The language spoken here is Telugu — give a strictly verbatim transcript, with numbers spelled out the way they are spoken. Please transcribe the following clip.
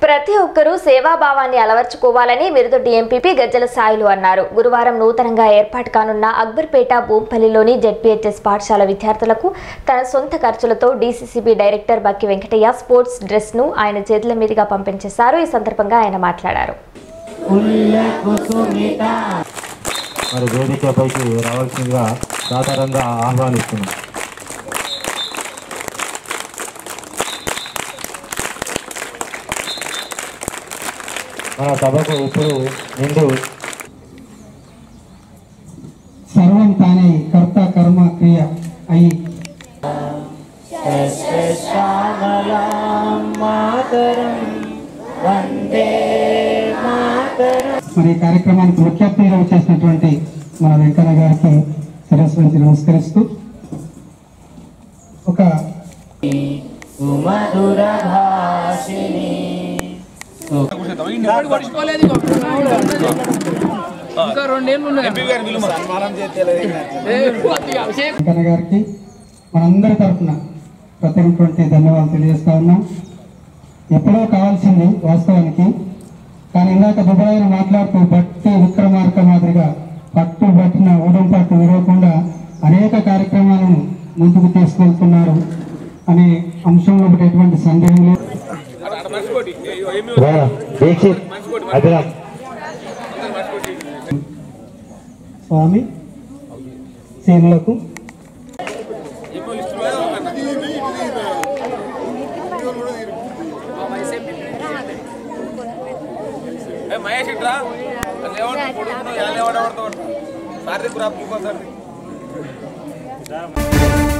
ప్రతి ఒక్కరూ సేవాభావాన్ని అలవర్చుకోవాలని మిరుదొడ్డి ఎంపీపీ గజ్జల సాయిలు అన్నారు. గురువారం నూతనంగా ఏర్పాటు కానున్న అక్బర్పేట భూంపల్లిలోని జెడ్పీహెచ్ఎస్ పాఠశాల విద్యార్థులకు తన సొంత ఖర్చులతో DCCB director Bakki Venkataiah sports dress ను ఆయన చేతుల మీదుగా పంపించేశారు. ఈ సందర్భంగా ఆయన మాట్లాడారు. మరి వేదికపైకి రావాల్సిందిగా సాధారణంగా ఆహ్వానిస్తున్నాం. మన సభకు ఇప్పుడు నిండు సర్వం తానే కర్త కర్మ క్రియ అయి మరి కార్యక్రమానికి ముఖ్య అతిథిగా వచ్చేసినటువంటి మన వెంకన్న గారికి శిరస్సు వంచి నమస్కరిస్తూ ఒక వెంకన్న గారికి మనందరి తరఫున ప్రత్యేకటువంటి ధన్యవాదాలు తెలియజేస్తా ఉన్నాం. ఎప్పుడో కావాల్సింది వాస్తవానికి, కానీ ఇందాక దుబాయ్ను మాట్లాడుతూ బట్టి విక్రమార్క మాదిరిగా పట్టు పట్టిన ఊడం పట్టు విరవకుండా అనేక కార్యక్రమాలను ముందుకు తీసుకెళ్తున్నారు అనే అంశంలో ఎటువంటి సందేహం లేదు. స్వామి సేనులకు మహేష్ ఇట్రా లేవడం సార్